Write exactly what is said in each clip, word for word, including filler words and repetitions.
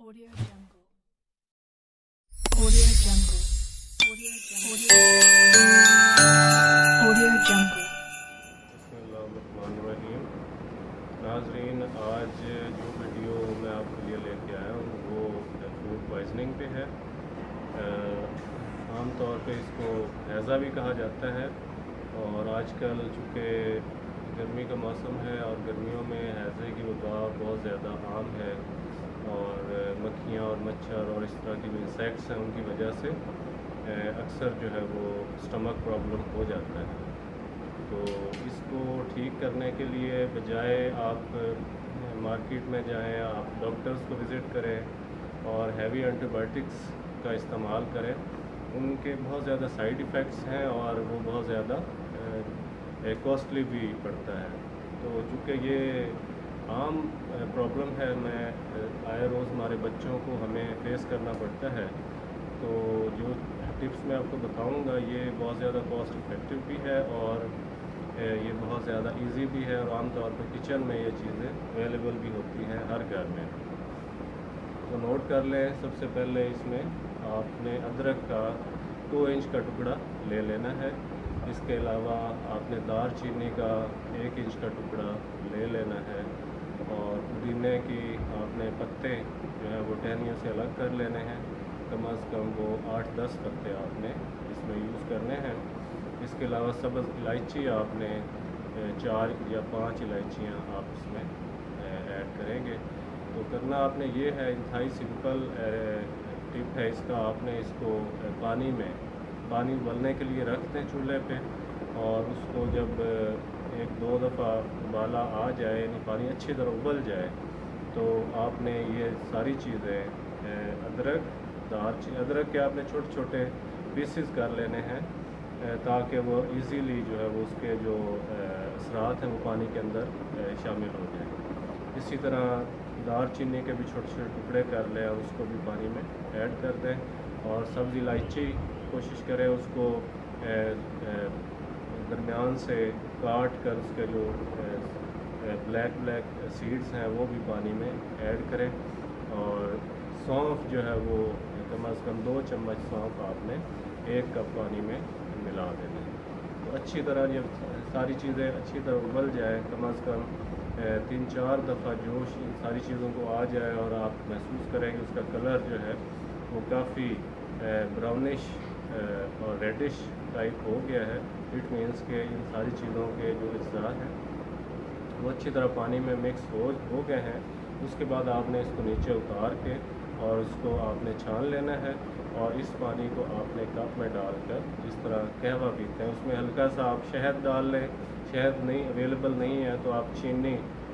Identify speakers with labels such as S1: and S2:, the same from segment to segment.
S1: Audio Jungle. Audio Jungle. Audio Jungle. Audio Jungle.
S2: बिस्मिल्लाहिर्रहमानिर्रहीम। नाज़रीन, आज जो वीडियो मैं आपके लिए लेके आया हूँ वो फूड पॉइजनिंग पे है। आम तौर पे इसको हैज़ा भी कहा जाता है और आजकल चूँकि गर्मी का मौसम है और गर्मियों में हैज़े की वबा बहुत ज़्यादा आम है और मक्खियाँ और मच्छर और इस तरह की जो इंसेक्ट्स हैं उनकी वजह से अक्सर जो है वो स्टमक प्रॉब्लम हो जाता है। तो इसको ठीक करने के लिए बजाय आप मार्केट में जाएं, आप डॉक्टर्स को विज़िट करें और हैवी एंटीबायोटिक्स का इस्तेमाल करें। उनके बहुत ज़्यादा साइड इफ़ेक्ट्स हैं और वो बहुत ज़्यादा कॉस्टली भी पड़ता है। तो चूँकि ये आम प्रॉब्लम है, मैं आए रोज़ हमारे बच्चों को हमें फेस करना पड़ता है। तो जो टिप्स मैं आपको बताऊंगा ये बहुत ज़्यादा कॉस्ट इफ़ेक्टिव भी है और ये बहुत ज़्यादा इजी भी है और आम तौर पर किचन में ये चीज़ें अवेलेबल भी होती हैं हर घर में। तो नोट कर लें, सबसे पहले इसमें आपने अदरक का दो इंच का टुकड़ा ले लेना है। इसके अलावा आपने दार चीनी का एक इंच का टुकड़ा ले लेना है और पुदीने की आपने पत्ते जो है वो टहनियों से अलग कर लेने हैं। कम अज़ कम वो आठ दस पत्ते आपने इसमें यूज़ करने हैं। इसके अलावा सब्ज़ इलायची आपने चार या पांच इलायचियाँ आप इसमें ऐड करेंगे। तो करना आपने ये है, इंतहाई सिंपल टिप है इसका। आपने इसको पानी में पानी उबलने के लिए रख दें चूल्हे पे और उसको जब एक दो दफ़ा उबाला आ जाए, यानी पानी अच्छी तरह उबल जाए, तो आपने ये सारी चीज़ें अदरक दार अदरक के आपने छोटे छोटे पीसेस कर लेने हैं ताकि वो इजीली जो है वो उसके जो असरात हैं वो पानी के अंदर शामिल हो जाए। इसी तरह दार चीनी के भी छोटे छोटे टुकड़े कर लें और उसको भी पानी में ऐड कर दें और सब्ज़ इलायची कोशिश करें उसको दरमियान से काट कर उसके जो ब्लैक ब्लैक सीड्स हैं वो भी पानी में ऐड करें और सौंफ जो है वो कम अज़ कम दो चम्मच सौंफ आपने एक कप पानी में मिला देना है। तो अच्छी तरह जब सारी चीज़ें अच्छी तरह उबल जाए, कम अज़ कम तीन चार दफ़ा जोश इन सारी चीज़ों को आ जाए और आप महसूस करेंगे उसका कलर जो है वो काफ़ी ब्राउनिश और रेडिश टाइप हो गया है, इट मीन्स के इन सारी चीज़ों के जो अज्जा हैं वो अच्छी तरह पानी में मिक्स हो हो गए हैं। उसके बाद आपने इसको नीचे उतार के और उसको आपने छान लेना है और इस पानी को आपने कप में डालकर जिस तरह कहवा पीते हैं उसमें हल्का सा आप शहद डाल लें। शहद नहीं अवेलेबल नहीं है तो आप चीनी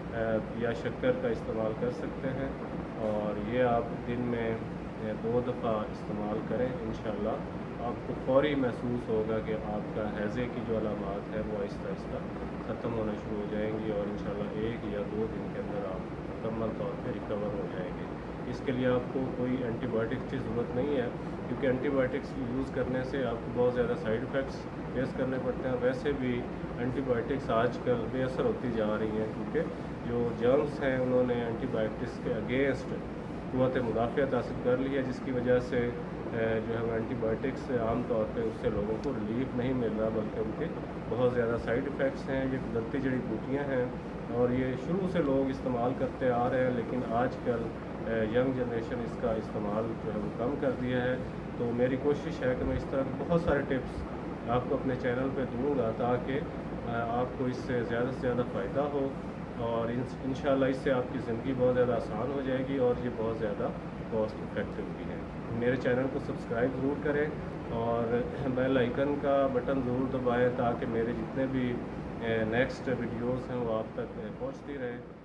S2: या शक्कर का इस्तेमाल कर सकते हैं और ये आप दिन में दो दफ़ा इस्तेमाल करें। इंशाल्लाह आपको फौरी महसूस होगा कि आपका हैज़े की जो अलामात है वो आहिस्ता आहिस्ता ख़त्म होना शुरू हो जाएंगी और इंशाल्लाह एक या दो दिन के अंदर आप मुकम्मल तौर पर रिकवर हो जाएंगे। इसके लिए आपको कोई एंटीबायोटिक्स की ज़रूरत नहीं है क्योंकि एंटीबायोटिक्स यूज़ करने से आपको बहुत ज़्यादा साइड इफ़ेक्ट्स फेस करने पड़ते हैं। वैसे भी एंटीबायोटिक्स आजकल बेअसर होती जा रही हैं क्योंकि जो जर्म्स हैं उन्होंने एंटीबायोटिक्स के अगेंस्ट क़ुव्वत मुदाफ़ियत हासिल कर ली है, जिसकी वजह से जो है एंटीबायोटिक्स से आम तौर पे उससे लोगों को रिलीफ नहीं मिल रहा बल्कि उनके बहुत ज़्यादा साइड इफ़ेक्ट्स हैं। ये कुदरती जड़ी बूटियाँ हैं और ये शुरू से लोग इस्तेमाल करते आ रहे हैं, लेकिन आजकल यंग जनरेशन इसका इस्तेमाल जो है वो कम कर दिया है। तो मेरी कोशिश है कि मैं इस तरह के बहुत सारे टिप्स आपको अपने चैनल पे दूँगा ताकि आपको इससे ज़्यादा से ज़्यादा फ़ायदा हो और इंशाल्लाह इससे आपकी ज़िंदगी बहुत ज़्यादा आसान हो जाएगी और ये बहुत ज़्यादा कॉस्ट इफ़ेक्टिव भी है। मेरे चैनल को सब्सक्राइब ज़रूर करें और बेल आइकन का बटन ज़रूर दबाएं ताकि मेरे जितने भी नेक्स्ट वीडियोस हैं वो आप तक पहुंचती रहे।